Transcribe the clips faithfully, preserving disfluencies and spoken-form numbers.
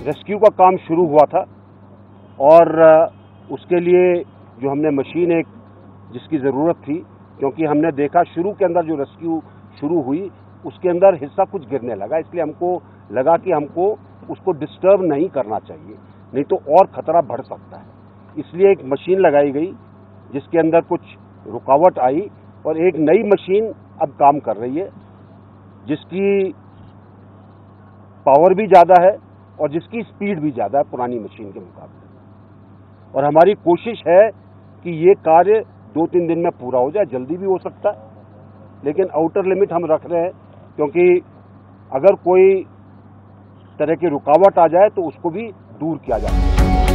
Rescue का काम शुरू हुआ था और उसके लिए जो हमने मशीन एक जिसकी ज़रूरत थी, क्योंकि हमने देखा शुरू के अंदर जो रेस्क्यू शुरू हुई उसके अंदर हिस्सा कुछ गिरने लगा, इसलिए हमको लगा कि हमको उसको डिस्टर्ब नहीं करना चाहिए, नहीं तो और ख़तरा बढ़ सकता है। इसलिए एक मशीन लगाई गई जिसके अंदर कुछ रुकावट आई और एक नई मशीन अब काम कर रही है जिसकी पावर भी ज़्यादा है और जिसकी स्पीड भी ज़्यादा है पुरानी मशीन के मुकाबले। और हमारी कोशिश है कि ये कार्य दो तीन दिन में पूरा हो जाए, जल्दी भी हो सकता है, लेकिन आउटर लिमिट हम रख रहे हैं क्योंकि अगर कोई तरह की रुकावट आ जाए तो उसको भी दूर किया जाए।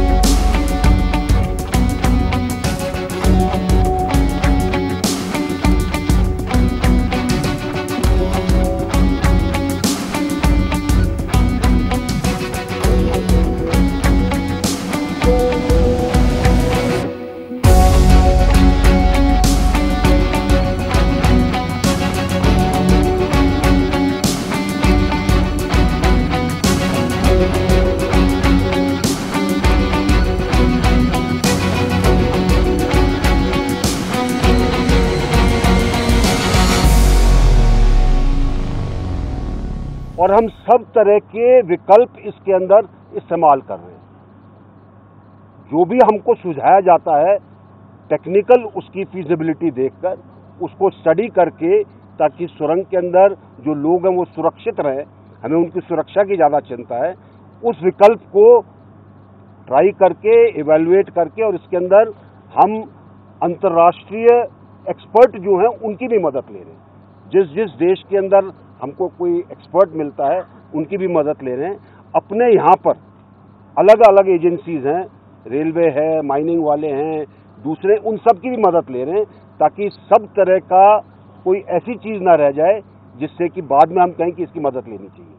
और हम सब तरह के विकल्प इसके अंदर इस्तेमाल कर रहे हैं। जो भी हमको सुझाया जाता है टेक्निकल उसकी फीजिबिलिटी देखकर उसको स्टडी करके, ताकि सुरंग के अंदर जो लोग हैं वो सुरक्षित रहें, हमें उनकी सुरक्षा की ज़्यादा चिंता है, उस विकल्प को ट्राई करके इवैल्यूएट करके और इसके अंदर हम अंतर्राष्ट्रीय एक्सपर्ट जो हैं उनकी भी मदद ले रहे हैं। जिस जिस देश के अंदर हमको कोई एक्सपर्ट मिलता है उनकी भी मदद ले रहे हैं। अपने यहाँ पर अलग अलग एजेंसीज हैं, रेलवे है, माइनिंग वाले हैं, दूसरे, उन सब की भी मदद ले रहे हैं ताकि सब तरह का कोई ऐसी चीज़ ना रह जाए जिससे कि बाद में हम कहें कि इसकी मदद लेनी चाहिए।